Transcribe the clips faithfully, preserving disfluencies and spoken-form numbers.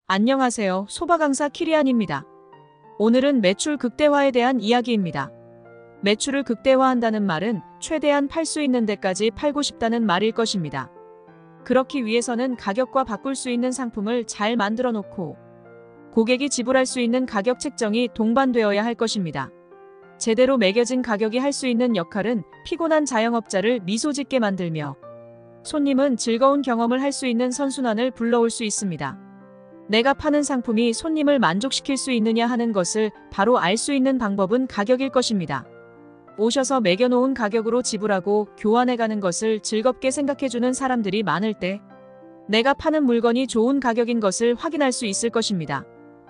안녕하세요. 소박강사 키리안입니다. 오늘은 매출 극대화에 대한 이야기입니다. 매출을 극대화한다는 말은 최대한 팔 수 있는 데까지 팔고 싶다는 말일 것입니다. 그렇기 위해서는 가격과 바꿀 수 있는 상품을 잘 만들어 놓고 고객이 지불할 수 있는 가격 책정이 동반되어야 할 것입니다. 제대로 매겨진 가격이 할 수 있는 역할은 피곤한 자영업자를 미소 짓게 만들며 손님은 즐거운 경험을 할 수 있는 선순환을 불러올 수 있습니다. 내가 파는 상품이 손님을 만족시킬 수 있느냐 하는 것을 바로 알 수 있는 방법은 가격일 것입니다. 오셔서 매겨놓은 가격으로 지불하고 교환해가는 것을 즐겁게 생각해주는 사람들이 많을 때 내가 파는 물건이 좋은 가격인 것을 확인할 수 있을 것입니다.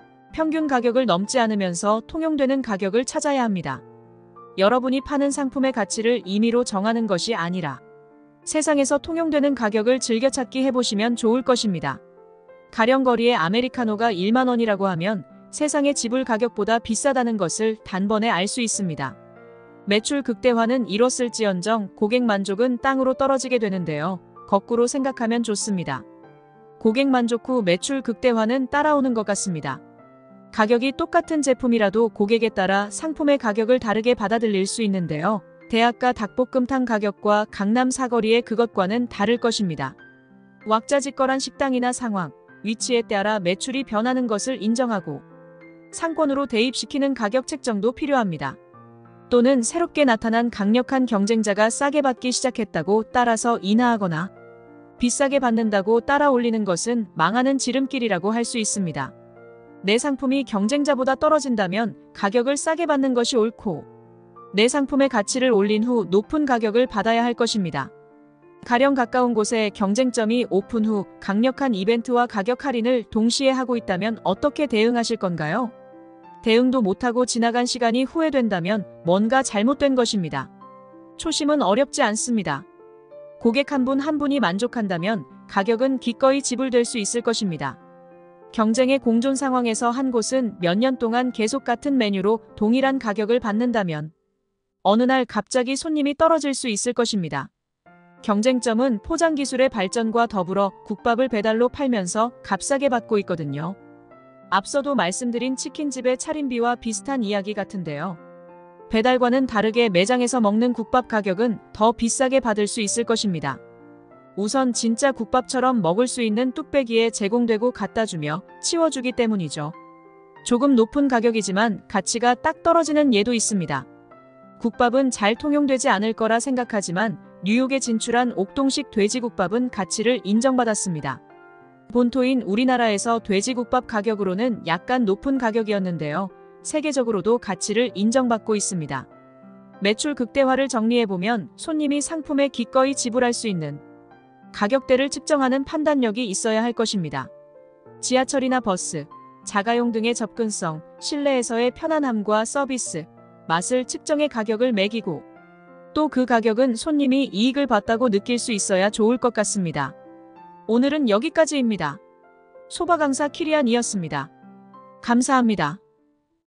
평균 가격을 넘지 않으면서 통용되는 가격을 찾아야 합니다. 여러분이 파는 상품의 가치를 임의로 정하는 것이 아니라 세상에서 통용되는 가격을 즐겨찾기 해보시면 좋을 것입니다. 가령거리의 아메리카노가 일만 원이라고 하면 세상의 지불 가격보다 비싸다는 것을 단번에 알 수 있습니다. 매출 극대화는 이뤘을지언정 고객 만족은 땅으로 떨어지게 되는데요. 거꾸로 생각하면 좋습니다. 고객 만족 후 매출 극대화는 따라오는 것 같습니다. 가격이 똑같은 제품이라도 고객에 따라 상품의 가격을 다르게 받아들일 수 있는데요. 대학가 닭볶음탕 가격과 강남 사거리의 그것과는 다를 것입니다. 왁자지껄한 식당이나 상황, 위치에 따라 매출이 변하는 것을 인정하고 상권으로 대입시키는 가격 책정도 필요합니다. 또는 새롭게 나타난 강력한 경쟁자가 싸게 받기 시작했다고 따라서 인하하거나 비싸게 받는다고 따라 올리는 것은 망하는 지름길이라고 할 수 있습니다. 내 상품이 경쟁자보다 떨어진다면 가격을 싸게 받는 것이 옳고 내 상품의 가치를 올린 후 높은 가격을 받아야 할 것입니다. 가령 가까운 곳에 경쟁점이 오픈 후 강력한 이벤트와 가격 할인을 동시에 하고 있다면 어떻게 대응하실 건가요? 대응도 못하고 지나간 시간이 후회된다면 뭔가 잘못된 것입니다. 초심은 어렵지 않습니다. 고객 한 분 한 분이 만족한다면 가격은 기꺼이 지불될 수 있을 것입니다. 경쟁의 공존 상황에서 한 곳은 몇 년 동안 계속 같은 메뉴로 동일한 가격을 받는다면 어느 날 갑자기 손님이 떨어질 수 있을 것입니다. 경쟁점은 포장기술의 발전과 더불어 국밥을 배달로 팔면서 값싸게 받고 있거든요. 앞서도 말씀드린 치킨집의 차림비와 비슷한 이야기 같은데요. 배달과는 다르게 매장에서 먹는 국밥 가격은 더 비싸게 받을 수 있을 것입니다. 우선 진짜 국밥처럼 먹을 수 있는 뚝배기에 제공되고 갖다주며 치워주기 때문이죠. 조금 높은 가격이지만 가치가 딱 떨어지는 예도 있습니다. 국밥은 잘 통용되지 않을 거라 생각하지만 뉴욕에 진출한 옥동식 돼지국밥은 가치를 인정받았습니다. 본토인 우리나라에서 돼지국밥 가격으로는 약간 높은 가격이었는데요. 세계적으로도 가치를 인정받고 있습니다. 매출 극대화를 정리해보면 손님이 상품에 기꺼이 지불할 수 있는 가격대를 측정하는 판단력이 있어야 할 것입니다. 지하철이나 버스, 자가용 등의 접근성, 실내에서의 편안함과 서비스, 맛을 측정해 가격을 매기고 또 그 가격은 손님이 이익을 봤다고 느낄 수 있어야 좋을 것 같습니다. 오늘은 여기까지입니다. 소박강사 키리안이었습니다. 감사합니다.